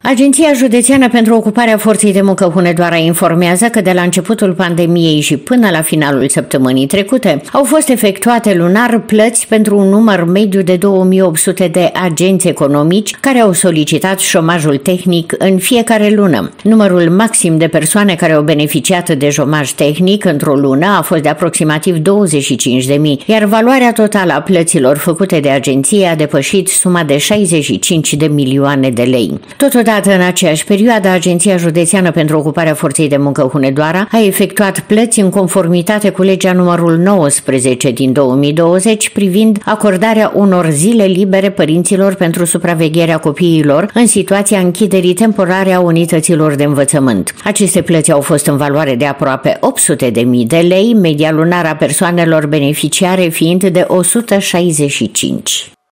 Agenția Județeană pentru Ocuparea Forței de Muncă Hunedoara informează că de la începutul pandemiei și până la finalul săptămânii trecute au fost efectuate lunar plăți pentru un număr mediu de 2800 de agenți economici care au solicitat șomajul tehnic în fiecare lună. Numărul maxim de persoane care au beneficiat de șomaj tehnic într-o lună a fost de aproximativ 25.000, iar valoarea totală a plăților făcute de agenție a depășit suma de 65 de milioane de lei. Totodată, în aceeași perioadă, Agenția Județeană pentru Ocuparea Forței de Muncă Hunedoara a efectuat plăți în conformitate cu legea numărul 19 din 2020 privind acordarea unor zile libere părinților pentru supravegherea copiilor în situația închiderii temporare a unităților de învățământ. Aceste plăți au fost în valoare de aproape 800.000 de lei, media lunară a persoanelor beneficiare fiind de 165.